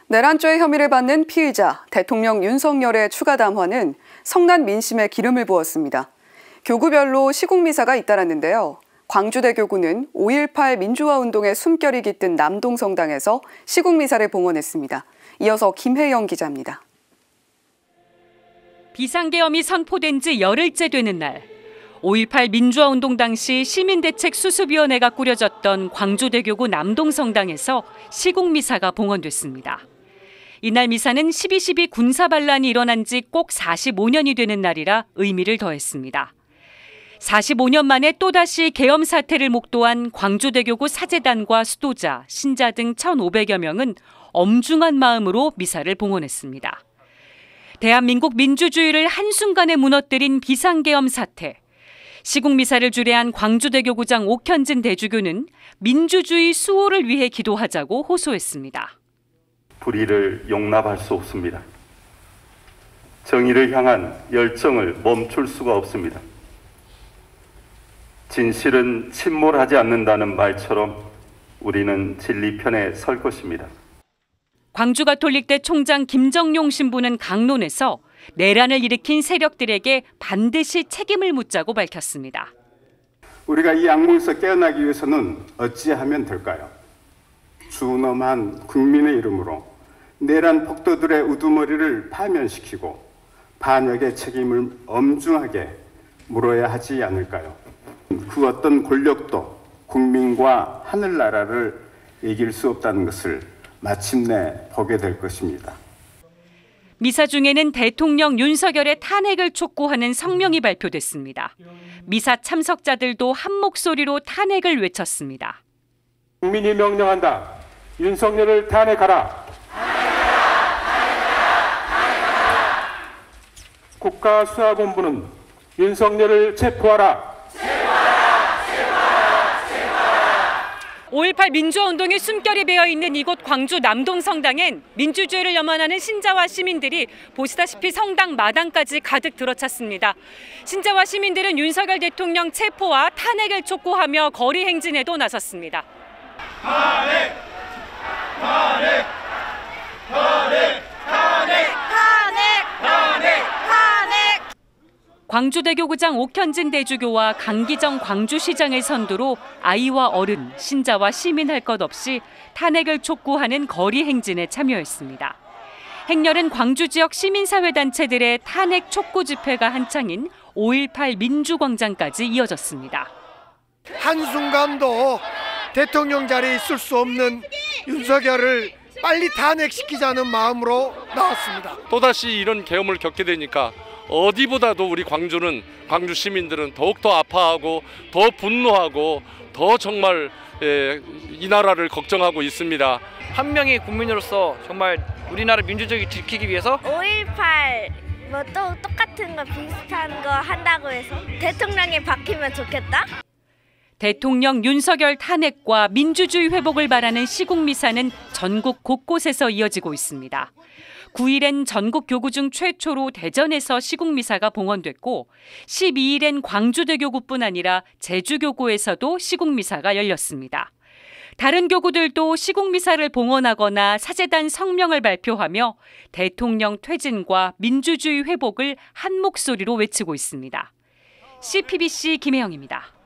내란죄 혐의를 받는 피의자 대통령 윤석열의 추가 담화는 성난 민심에 기름을 부었습니다. 교구별로 시국미사가 잇따랐는데요. 광주대교구는 5.18 민주화운동의 숨결이 깃든 남동성당에서 시국미사를 봉헌했습니다. 이어서 김혜영 기자입니다. 비상계엄이 선포된 지 열흘째 되는 날, 5.18 민주화운동 당시 시민대책수습위원회가 꾸려졌던 광주대교구 남동성당에서 시국미사가 봉헌됐습니다. 이날 미사는 12.12 군사반란이 일어난 지 꼭 45년이 되는 날이라 의미를 더했습니다. 45년 만에 또다시 계엄 사태를 목도한 광주대교구 사제단과 수도자, 신자 등 1,500여 명은 엄중한 마음으로 미사를 봉헌했습니다. 대한민국 민주주의를 한순간에 무너뜨린 비상계엄 사태. 시국미사를 주례한 광주대교구장 옥현진 대주교는 민주주의 수호를 위해 기도하자고 호소했습니다. 불의를 용납할 수 없습니다. 정의를 향한 열정을 멈출 수가 없습니다. 진실은 침몰하지 않는다는 말처럼 우리는 진리 편에 설 것입니다. 광주가톨릭대 총장 김정용 신부는 강론에서 내란을 일으킨 세력들에게 반드시 책임을 묻자고 밝혔습니다. 우리가 이 악몽에서 깨어나기 위해서는 어찌하면 될까요? 준엄한 국민의 이름으로 내란 폭도들의 우두머리를 파면시키고 반역의 책임을 엄중하게 물어야 하지 않을까요? 그 어떤 권력도 국민과 하늘나라를 이길 수 없다는 것을 마침내 보게 될 것입니다. 미사 중에는 대통령 윤석열의 탄핵을 촉구하는 성명이 발표됐습니다. 미사 참석자들도 한 목소리로 탄핵을 외쳤습니다. 국민이 명령한다. 윤석열을 탄핵하라. 국가수사본부는 윤석열을 체포하라. 5.18 민주화운동의 숨결이 배어있는 이곳 광주 남동성당엔 민주주의를 염원하는 신자와 시민들이 보시다시피 성당 마당까지 가득 들어찼습니다. 신자와 시민들은 윤석열 대통령 체포와 탄핵을 촉구하며 거리 행진에도 나섰습니다. 탄핵! 탄핵! 탄핵! 탄핵! 탄핵! 탄핵! 광주대교구장 옥현진 대주교와 강기정 광주시장을 선두로 아이와 어른, 신자와 시민 할 것 없이 탄핵을 촉구하는 거리 행진에 참여했습니다. 행렬은 광주 지역 시민사회단체들의 탄핵 촉구 집회가 한창인 5.18 민주광장까지 이어졌습니다. 한순간도 대통령 자리에 있을 수 없는 윤석열을 빨리 탄핵시키자는 마음으로 나왔습니다. 또다시 이런 계엄을 겪게 되니까 어디보다도 우리 광주 시민들은 더욱더 아파하고 더 분노하고 더 정말 이 나라를 걱정하고 있습니다. 한 명의 국민으로서 정말 우리나라 민주주의 지키기 위해서 5.18 뭐 또 똑같은 거 비슷한 거 한다고 해서 대통령이 바뀌면 좋겠다. 대통령 윤석열 탄핵과 민주주의 회복을 바라는 시국미사는 전국 곳곳에서 이어지고 있습니다. 9일엔 전국 교구 중 최초로 대전에서 시국미사가 봉헌됐고 12일엔 광주대교구뿐 아니라 제주교구에서도 시국미사가 열렸습니다. 다른 교구들도 시국미사를 봉헌하거나 사제단 성명을 발표하며 대통령 퇴진과 민주주의 회복을 한 목소리로 외치고 있습니다. CPBC 김혜영입니다.